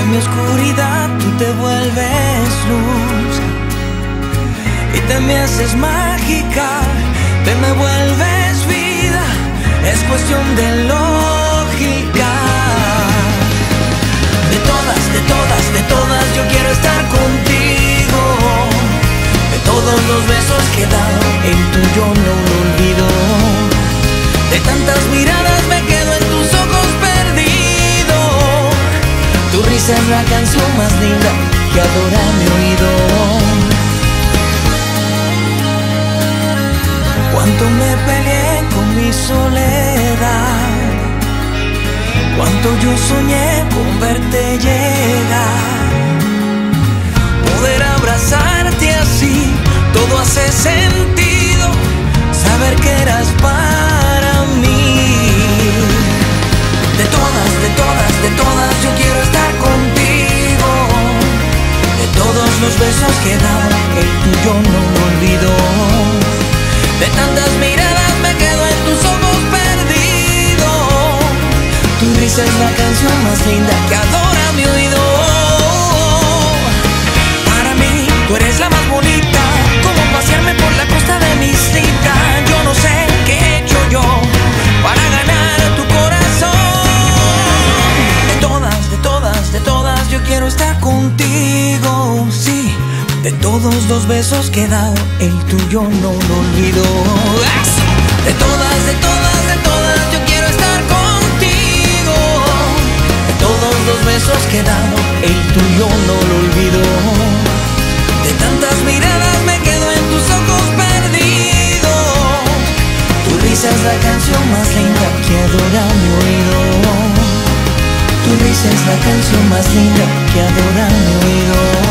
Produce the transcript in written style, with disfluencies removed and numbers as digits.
En mi oscuridad tú te vuelves luz y te me haces mágica, te me vuelves vida, es cuestión de lógica. De todas, de todas, de todas yo quiero estar contigo. De todos los besos que he dado, el tuyo no lo olvido. De tantas miradas me quedo en tus ojos perdido. Tu risa es la canción más linda que adora mi oído. Cuánto me peleé con mi soledad, cuánto yo soñé con verte llegar. Poder abrazarte así, todo hace sentido, saber que eras para mí. De todas, de todas, de todas yo quiero estar contigo. De todos los besos que he dado, el tuyo no lo olvido. De tantas miradas me quedo en tus ojos perdido. Tu risa es la canción más linda que adora mi oído. Para mí tú eres la más bonita, como pasearme por la costa de mi islita. Yo no sé qué he hecho yo para ganar tu corazón. De todas, de todas, de todas yo quiero estar contigo, sí. De todos los besos que he dado, el tuyo no lo olvido. De todas, de todas, de todas yo quiero estar contigo. De todos los besos que he dado, el tuyo no lo olvido. De tantas miradas me quedo en tus ojos perdido. Tu risa es la canción más linda que adora mi oído. Tu risa es la canción más linda que adora mi oído.